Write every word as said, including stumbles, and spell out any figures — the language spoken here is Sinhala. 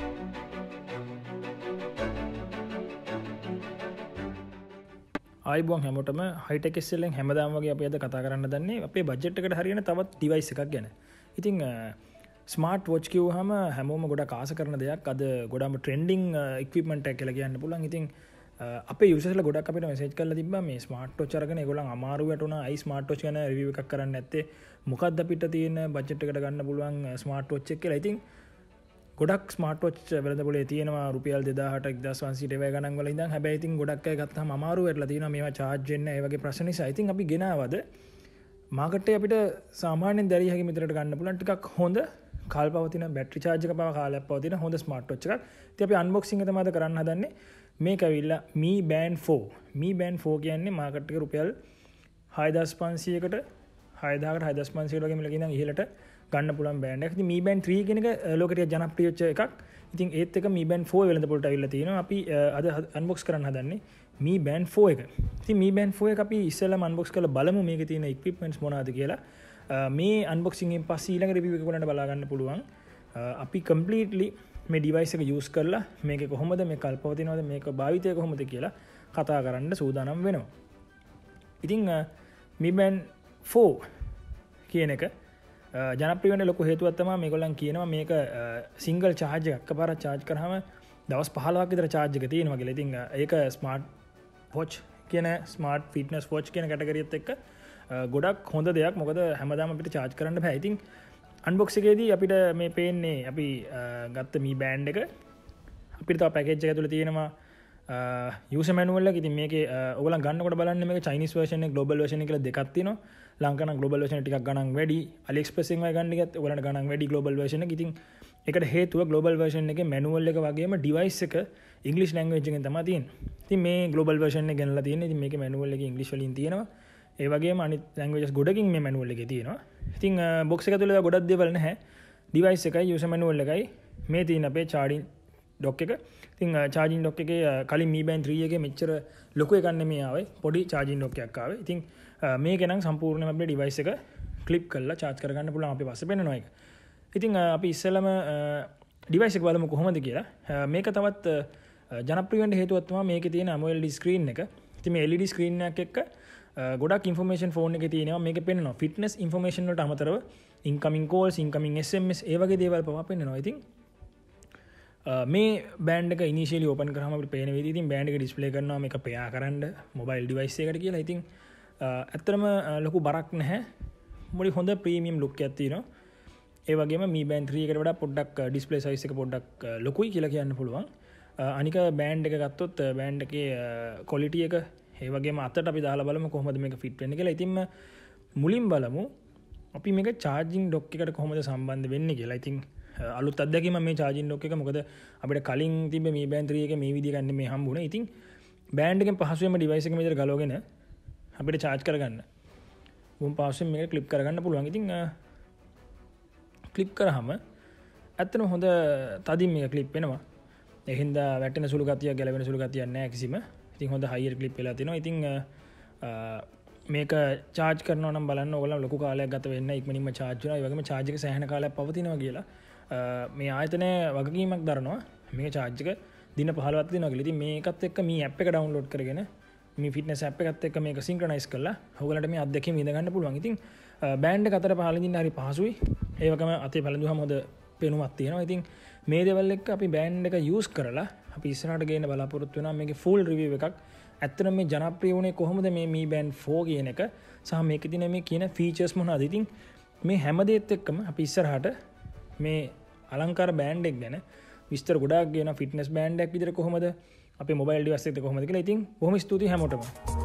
ආයිබෝන් හැමෝටම හයිටෙක් එක්සෙල් එකෙන් හැමදාම වගේ අපි අද කතා කරන්න දන්නේ අපේ බජට් එකට හරියන තවත් ඩිවයිස් එකක් ගැන. ඉතින් ස්මාර්ට් වොච් කිව්වහම හැමෝම ගොඩක් ආස කරන දෙයක්. අද ගොඩම ට්‍රෙන්ඩින් ඉක්විප්මන්ට් එකක් කියලා කියන්න පුළුවන්. ඉතින් අපේ යුසර්ස්ලා ගොඩක් අපිට මෙසේජ් කරලා තිබ්බා මේ ස්මාර්ට් වොච් අරගෙන ඒගොල්ලන් අමාරු වැටුණා. අයි ස්මාර්ට් වොච් ගැන රිවිව් එකක් කරන්න නැත්තේ. මොකක්ද අපිට තියෙන බජට් එකට ගන්න පුළුවන් ස්මාර්ට් වොච් එක කියලා. ඉතින් ගොඩක් ස්මාර්ට් වොච් වෙළඳපොලේ තියෙනවා රුපියල් දෙදාහට එක්දාස් පන්සීයට ඒවා ගණන් වල ඉඳන්. හැබැයි ඉතින් ගොඩක් අය ගත්තාම අමාරු වෙట్లా තියෙනවා මේවා charge වෙන්න ඒ වගේ ප්‍රශ්න නිසා. ඉතින් අපි ගෙනාවද මාකට් එකේ අපිට සාමාන්‍යයෙන් දැරිය හැකි මිතරට ගන්න පුළුවන් ටිකක් හොඳ කාල්පවතින බැටරි charge එක පව කාලයක් පවතින හොඳ ස්මාර්ට් වොච් එකක්. ඉතින් අපි අන්බොක්සිං එක තමයි කරන්න හදන්නේ. මේක ඇවිල්ලා Mi Band four. Mi Band four කියන්නේ මාකට් එකේ රුපියල් හයදාස් පන්සීයකට හයදාහකට හයදාස් පන්සීයට වගේ මිලකින් ඉඳන් ඉහළට ගන්න පුළුවන් බෑන්ඩ් එකක්. ඉතින් Mi Band three කියන එක ලෝකෙට ජනප්‍රිය වෙච්ච එකක්. ඉතින් ඒත් එක Mi Band four වෙළඳපොළට අවිල්ලා තියෙනවා. අපි අද අන්බොක්ස් කරන්න හදන්නේ Mi Band four එක. ඉතින් Mi Band four එක අපි ඉස්සෙල්ලාම අන්බොක්ස් කරලා බලමු මේකේ තියෙන equipments මොනවද කියලා. මේ අන්බොක්සිං එකෙන් පස්සේ ඊළඟ රිවිව් එක ගොඩට බලා ගන්න පුළුවන්. අපි completely මේ device එක use කරලා මේක කොහොමද මේ කල්පවතිනවද මේක භාවිතය කොහොමද කියලා කතා කරන්න සූදානම් වෙනවා. ඉතින් Mi Band four කියන එක ජනප්‍රිය වෙන්න ලොකු හේතුවක් තමයි මේගොල්ලන් කියනවා මේක සිංගල් charge එකක් එකපාරක් charge කරාම දවස් පහළොවක් විතර charge එක තියෙනවා කියලා. ඉතින් ඒක ස්මාර්ට් වොච් කියන ස්මාර්ට් ෆිට්නස් වොච් කියන කැටගරියත් එක්ක ගොඩක් හොඳ දෙයක්. මොකද හැමදාම අපිට charge කරන්න බෑ. ඉතින් අන්බොක්ස් එකේදී අපිට මේ පේන්නේ අපි ගත්ත Mi Band එක අපිට තව පැකේජ් එක ඇතුලේ තියෙනවා user manual එක. ඉතින් මේකේ ඔයගොල්ලන් ගන්නකොට බලන්න මේක Chinese version එක global version එක කියලා දෙකක් තියෙනවා. ලංකාව නම් global version එක ටිකක් ගණන් වැඩි. AliExpress එකෙන් වගේ ගන්න ගියත් ඔයගොල්ලන්ට ගණන් වැඩි global version එක. ඉතින් ඒකට හේතුව global version එකේ manual එක වගේම device එක English language එකෙන් තමයි තියෙන්නේ. ඉතින් මේ global version එක ගෙනලා තියෙන්නේ. ඉතින් මේකේ manual එකේ English වලින් තියෙනවා. ඒ වගේම අනිත් languages ගොඩකින් මේ manual එකේ තියෙනවා. ඉතින් box එක ඇතුලේ ගොඩක් දේවල් නැහැ. device එකයි user manual එකයි මේ තියෙන අපේ charging dock එක. ඉතින් charging dock එකේ කලින් Mi Band three එකේ මෙච්චර ලොකු එකක් නෙමෙයි ආවේ. පොඩි charging dock එකක් ආවේ. ඉතින් මේක නම් සම්පූර්ණයෙන්ම අපේ device එක clip කරලා charge කරගන්න පුළුවන්. අපි පස්සේ පෙන්නනවා ඒක. ඉතින් අපි ඉස්සෙල්ලාම device එක බලමු කොහොමද කියලා. මේක තවත් ජනප්‍රිය වෙන්න හේතුවක් තමයි මේකේ තියෙන AMOLED screen එක. ඉතින් මේ L E D screen එකක් එක්ක ගොඩක් information phone එකේ තියෙනවා. මේකේ පෙන්නනවා fitness information වලට අමතරව incoming calls, incoming S M S ඒ වගේ දේවල් පවා පෙන්නනවා. ඉතින් මේ බෑන්ඩ් එක ඉනිෂියලි ඕපන් කරාම අපිට පේන විදිහට ඉතින් බෑන්ඩ් එක ඩිස්ප්ලේ කරනවා මේක පෙයා කරන්න මොබයිල් ඩිවයිස් එකකට කියලා. ඉතින් ඇත්තටම ලොකු බරක් නැහැ. මොඩි හොඳ ප්‍රීමියම් ලුක් එකක් තියෙනවා. ඒ වගේම Mi Band three එකට වඩා පොඩ්ඩක් ඩිස්ප්ලේ සයිස් එක පොඩ්ඩක් ලොකුයි කියලා කියන්න පුළුවන්. අනික බෑන්ඩ් එක ගත්තොත් බෑන්ඩ් එකේ ක්වොලිටි එක ඒ වගේම අතට අපි දාලා බලමු කොහොමද මේක ෆිට වෙන්නේ කියලා. ඉතින් මුලින් බලමු අපි මේක charging dock එකට කොහොමද සම්බන්ධ වෙන්නේ කියලා. ඉතින් අලුත් අත්දැකීම මේ charging dock එක. මොකද අපිට කලින් තිබ්බ Mi Band three එකේ මේ විදිහ ගන්න මේ හම්බුනේ. ඉතින් බෑන්ඩ් එකෙන් පහසුවෙන්ම device එක මෙතන ගලවගෙන අපිට charge කරගන්න වුම් පහසුවෙන් මේක clip කරගන්න පුළුවන්. ඉතින් clip කරාම ඇත්තටම හොඳ තදින් මේක clip වෙනවා. ඒ හින්දා වැටෙන සුළු ගතියක් ගැලවෙන සුළු ගතියක් නැහැ කිසිම. ඉතින් හොඳ higher clip වෙලා තිනවා. ඉතින් මේක charge කරනවා නම් බලන්න ඕගොල්ලෝ ලොකු කාලයක් ගත වෙන්න ඉක්මනින්ම charge වෙනවා. ඒ වගේම charge එක සෑහෙන කාලයක් පවතිනවා කියලා මේ ආයතනය වගකීමක් දරනවා. මේක charge එක දින පහළොවක් දිනවා කියලා. ඉතින් මේකත් එක්ක මේ app එක download කරගෙන මේ fitness app එකත් එක්ක මේක synchronize කරලා ඔයගොල්ලන්ට මේ අත්දැකීම විඳ ගන්න පුළුවන්. ඉතින් බෑන්ඩ් එක අතර පහලින් ඉන්න හරි පහසුයි. ඒ වගේම අතේ බලඳුවම හොඳ පෙනුමක් තියෙනවා. ඉතින් මේ දේවල් එක්ක අපි බෑන්ඩ් එක use කරලා අපි ඉස්සරහට ගේන්න බලාපොරොත්තු වෙනවා. මේකේ full review එකක්. ඇත්තටම මේ ජනප්‍රිය වුණේ කොහොමද මේ Mi Band four කියන එක සහ මේකේ තියෙන මේ කියන features මොනවද? ඉතින් මේ හැම දෙයත් එක්කම අපි ඉස්සරහට මේ අලංකාර බෑන්ඩ් එක ගැන විස්තර ගොඩාක් කියන ෆිට්නස් බෑන්ඩ් එකක් විදිහට කොහොමද අපේ මොබයිල් ඩිවයිස් එකද කොහොමද කියලා. ඉතින් බොහොම ස්තුතියි හැමෝටම.